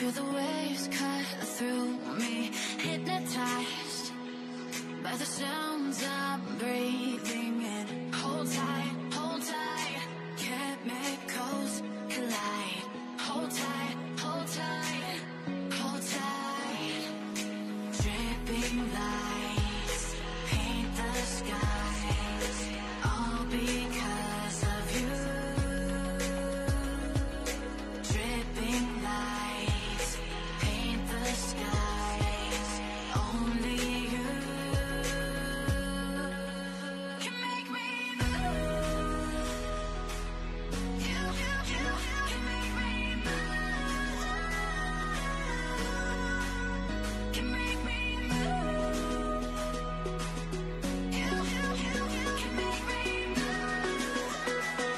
Feel the waves cut through me, hypnotized by the sounds I'm breathing in. Hold tight, chemicals collide. Hold tight, hold tight, hold tight. Dripping lights paint the skies, all because of you. Dripping lights paint the skies, only you can make me move. You can make me move. Can make me move. You can make me move.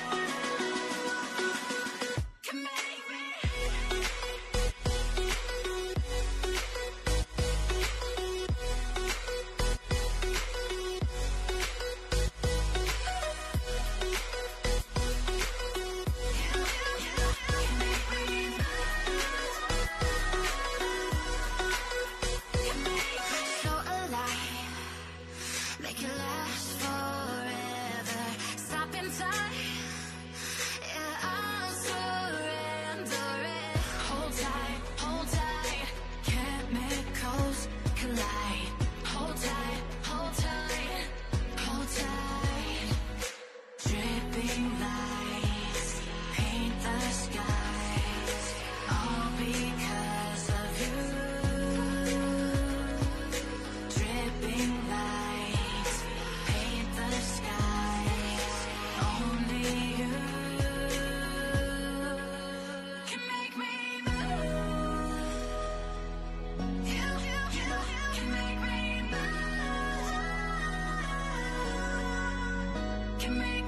Can make me. So alive, make it last forever. Stop in time, yeah, I'll surrender it. Hold tight, chemicals collide. Hold tight, hold tight, hold tight. Dripping lights paint the skies, all because of you. Dripping lights paint the skies, only you can make me move. You can make me move. Can make